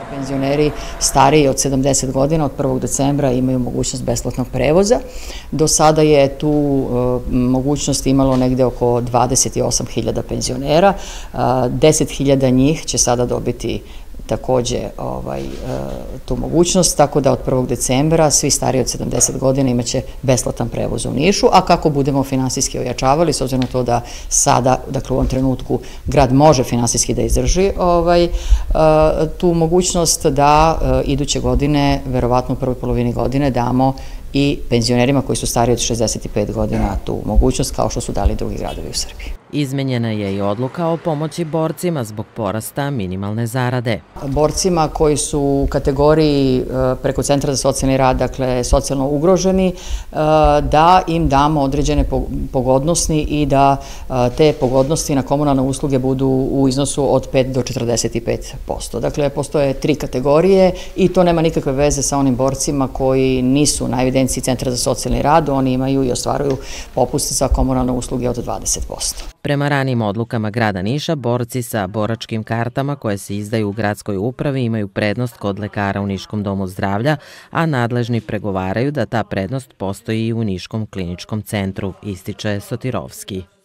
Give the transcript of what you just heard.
Penzioneri stariji od 70 godina od 1. decembra imaju mogućnost besplatnog prevoza. Do sada je tu mogućnost imalo negde oko 28.000 penzionera. 10.000 njih će sada dobiti takođe tu mogućnost, tako da od 1. decembra svi stariji od 70 godina imaće besplatan prevoz u Nišu, a kako budemo finansijski ojačavali, s obzirom na to da sada, dakle u ovom trenutku, grad može finansijski da izdrži tu mogućnost da iduće godine, verovatno u prvoj polovini godine, damo i penzionerima koji su stariji od 65 godina tu mogućnost, kao što su dali drugi gradovi u Srbiji. Izmenjena je i odluka o pomoći borcima zbog porasta minimalne zarade. Borcima koji su u kategoriji preko Centra za socijalni rad, dakle socijalno ugroženi, da im damo određene pogodnosti i da te pogodnosti na komunalne usluge budu u iznosu od 5 do 45%. Dakle, postoje 3 kategorije i to nema nikakve veze sa onim borcima koji nisu na evidenciji Centra za socijalni rad, oni imaju i ostvaruju popuste za komunalne usluge od 20%. Prema ranijim odlukama grada Niša, borci sa boračkim kartama koje se izdaju u gradskoj upravi imaju prednost kod lekara u Niškom domu zdravlja, a nadležni pregovaraju da ta prednost postoji i u Niškom kliničkom centru, ističe Sotirovski.